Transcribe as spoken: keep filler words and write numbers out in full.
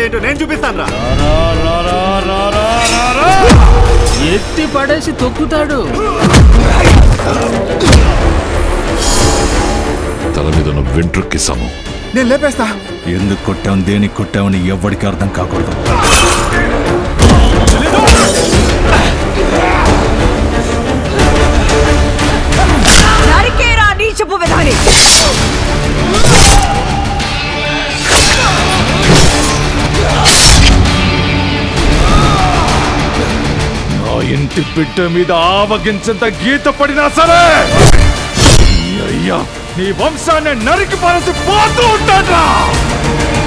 ఏంటో నేను చూపిస్తాను రా. ఎత్తి పడేసి తొక్కుతాడు. తల మీద ఉన్న వెంట్రుక్కి సమం. నేను లేపేస్తా. ఎందుకు కొట్టావు, దేనికి కొట్టావని ఎవరికి అర్థం కాకూడదు. నరికేరా నీచపు విధాని. నా ఇంటి బిడ్డ మీద ఆవగించేంత గీత పడినా సరే అయ్యా నీ వంశాన్ని నరికి పారేసి పోతూ ఉంటాడ్రా.